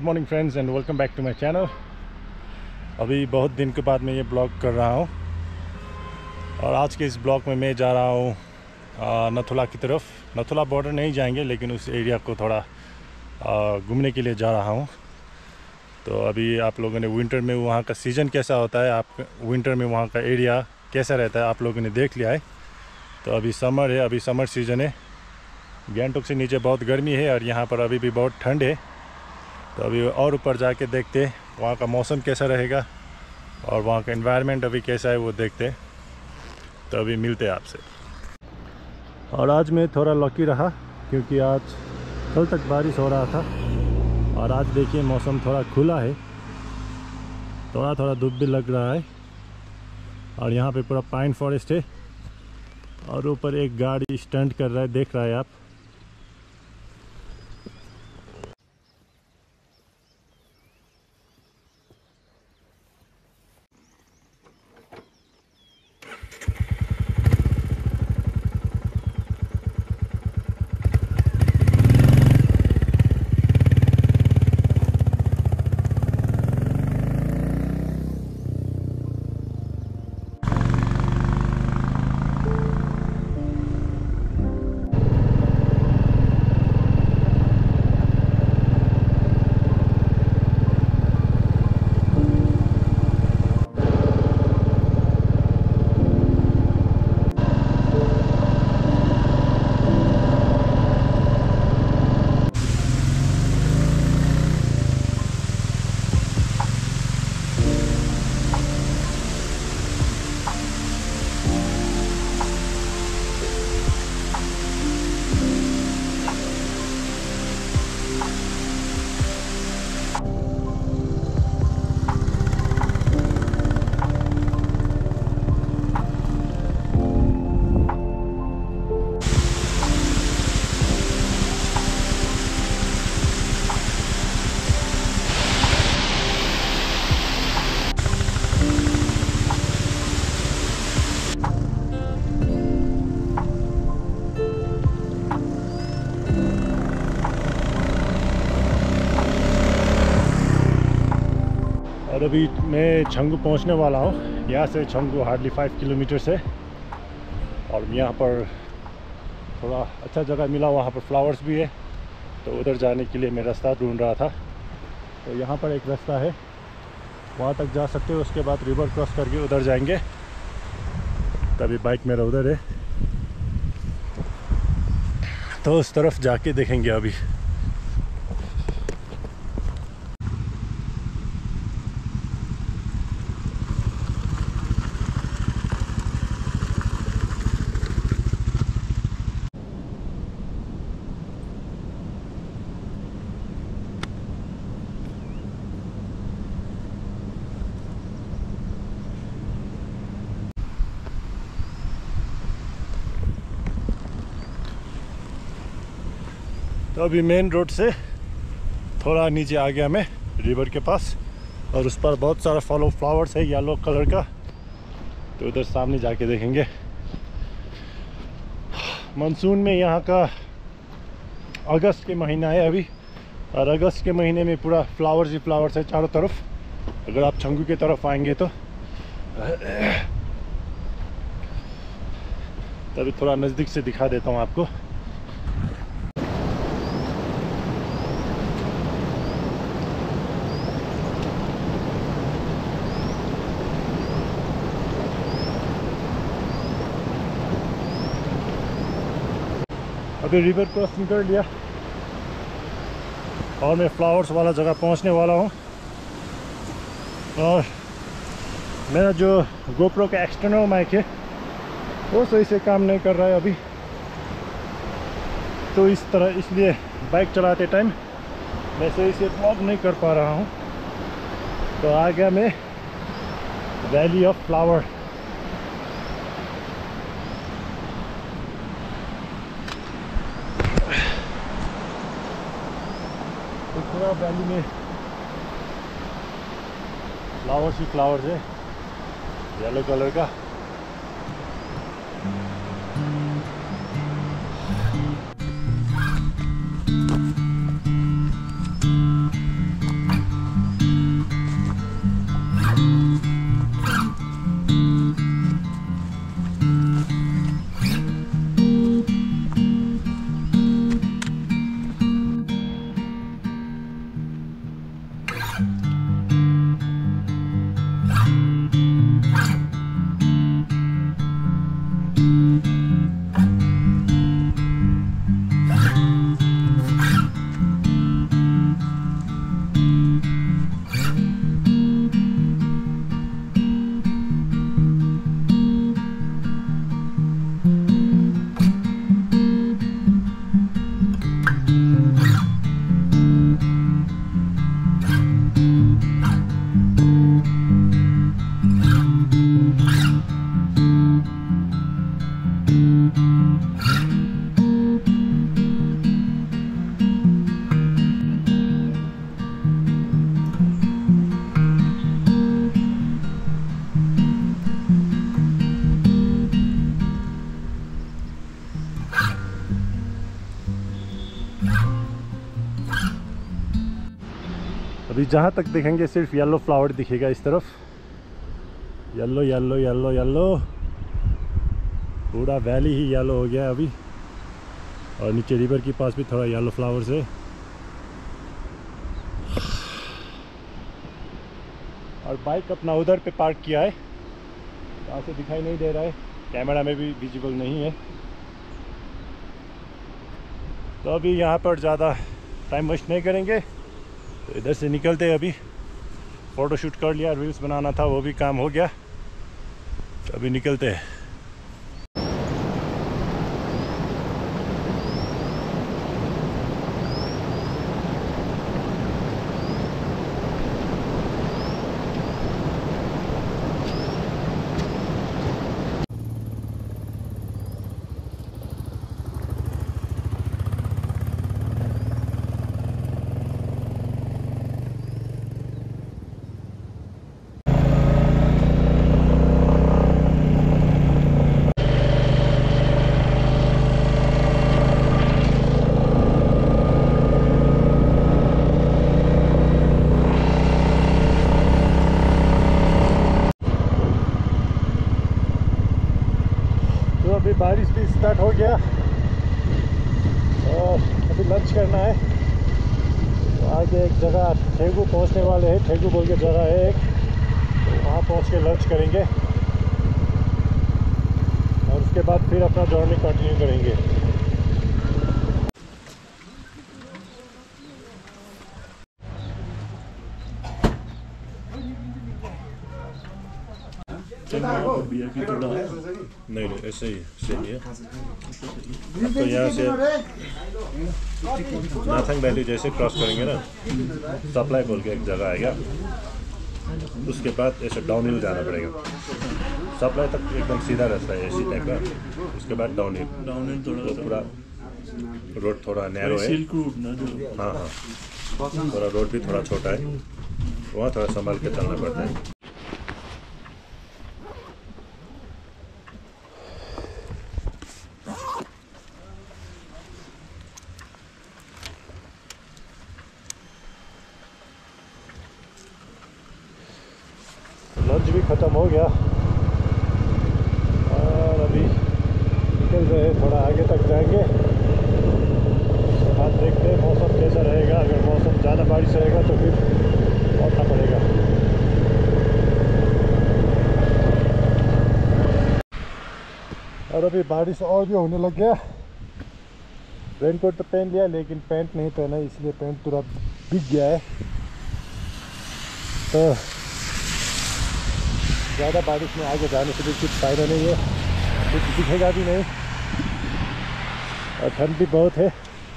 Good morning friends and welcome back to my channel. अभी बहुत दिन के बाद मैं ये ब्लॉग कर रहा हूँ और आज के इस ब्लॉग में मैं जा रहा हूँ नथुला की तरफ। नथुला बॉर्डर नहीं जाएंगे लेकिन उस एरिया को थोड़ा घूमने के लिए जा रहा हूँ। तो अभी आप लोगों ने विंटर में वहाँ का सीज़न कैसा होता है, आप विंटर में वहाँ का एरिया कैसा रहता है आप लोगों ने देख लिया है। तो अभी समर है, अभी समर सीज़न है। गैंगटॉक से नीचे बहुत गर्मी है और यहाँ पर अभी भी बहुत ठंड है। तो अभी और ऊपर जाके देखते हैं वहाँ का मौसम कैसा रहेगा और वहाँ का एनवायरनमेंट अभी कैसा है वो देखते हैं। तो अभी मिलते हैं आपसे। और आज मैं थोड़ा लकी रहा क्योंकि आज कल तक बारिश हो रहा था और आज देखिए मौसम थोड़ा खुला है, थोड़ा थोड़ा धूप भी लग रहा है। और यहाँ पे पूरा पाइन फॉरेस्ट है और ऊपर एक गाड़ी स्टंट कर रहा है, देख रहा है आप। और अभी मैं छंगू पहुंचने वाला हूं। यहाँ से छंगू हार्डली 5 किलोमीटर है और यहाँ पर थोड़ा अच्छा जगह मिला, वहाँ पर फ्लावर्स भी है तो उधर जाने के लिए मैं रास्ता ढूंढ रहा था। तो यहाँ पर एक रास्ता है, वहाँ तक जा सकते हो, उसके बाद रिवर क्रॉस करके उधर जाएंगे। तभी बाइक मेरा उधर है तो उस तरफ जाके देखेंगे अभी। तो अभी मेन रोड से थोड़ा नीचे आ गया मैं रिवर के पास और उस पर बहुत सारा फ्लावर्स है येलो कलर का। तो उधर सामने जाके देखेंगे। मानसून में यहाँ का अगस्त के महीना है अभी और अगस्त के महीने में पूरा फ्लावर्स ही फ्लावर्स है चारों तरफ। अगर आप छंगू की तरफ आएंगे तो तभी थोड़ा नज़दीक से दिखा देता हूँ आपको। अभी रिवर क्रॉसिंग कर लिया और मैं फ्लावर्स वाला जगह पहुंचने वाला हूं। और मेरा जो गोप्रो का एक्सटर्नल माइक है वो सही से काम नहीं कर रहा है अभी, तो इसलिए बाइक चलाते टाइम मैं सही से ब्लॉग नहीं कर पा रहा हूं। तो आ गया मैं वैली ऑफ फ्लावर। पूरा वैली में फ्लावर्स ही फ्लावर्स है येलो कलर का। अभी जहाँ तक देखेंगे सिर्फ येलो फ्लावर दिखेगा इस तरफ, येलो येलो येलो येलो, पूरा वैली ही येलो हो गया है अभी। और नीचे रिवर के पास भी थोड़ा येलो फ्लावर्स है। और बाइक अपना उधर पे पार्क किया है, यहाँ से दिखाई नहीं दे रहा है, कैमरा में भी विजिबल नहीं है। तो अभी यहाँ पर ज़्यादा टाइम वेस्ट नहीं करेंगे, तो इधर से निकलते हैं। अभी फ़ोटो शूट कर लिया, रील्स बनाना था वो भी काम हो गया, तो अभी निकलते हैं। अभी बारिश भी स्टार्ट हो गया और अभी लंच करना है। तो आगे एक जगह ठेगू पहुंचने वाले हैं, ठेगू बोल के जगह है एक, तो वहाँ पहुंच के लंच करेंगे और उसके बाद फिर अपना जर्नी कंटिन्यू करेंगे। नहीं ऐसे ही सही है। तो यहाँ से नाथंग वैली जैसे क्रॉस करेंगे ना, सप्लाई बोल के एक जगह आएगा, उसके बाद ऐसे डाउन हिल जाना पड़ेगा। सप्लाई तक एकदम सीधा रास्ता है इसी टाइप का, उसके बाद डाउन हिल तो पूरा रोड थोड़ा नैरो है। हाँ हाँ, थोड़ा रोड भी थोड़ा छोटा है, वहाँ थोड़ा संभाल के चलना पड़ता है। लंच भी ख़त्म हो गया और अभी निकल रहे हैं, थोड़ा आगे तक जाएंगे। उसके बाद देखते हैं मौसम कैसा रहेगा। अगर मौसम ज़्यादा बारिश रहेगा तो फिर लौटना पड़ेगा। और अभी बारिश और भी होने लग गया। रेनकोट तो पहन लिया लेकिन पैंट नहीं पहना, इसलिए पैंट पूरा भीग गया है। तो ज़्यादा बारिश में आगे जाने से भी कुछ फ़ायदा नहीं है, कुछ दिखेगा भी नहीं और ठंड भी बहुत है।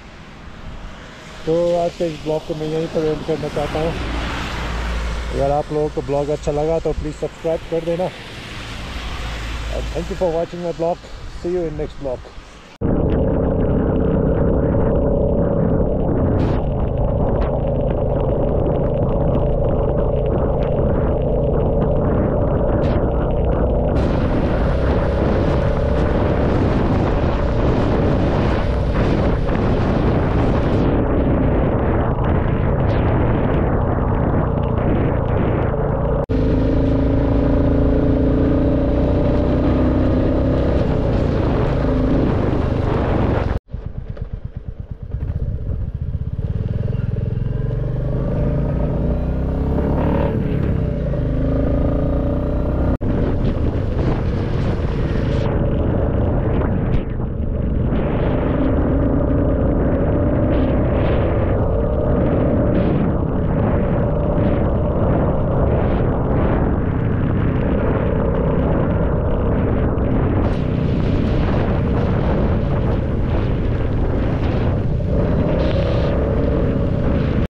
तो आज के इस ब्लॉग को मैं यहीं पर एंड करना चाहता हूँ। अगर आप लोगों को ब्लॉग अच्छा लगा तो प्लीज़ सब्सक्राइब कर देना। और thank you for watching my blog. See you in next blog.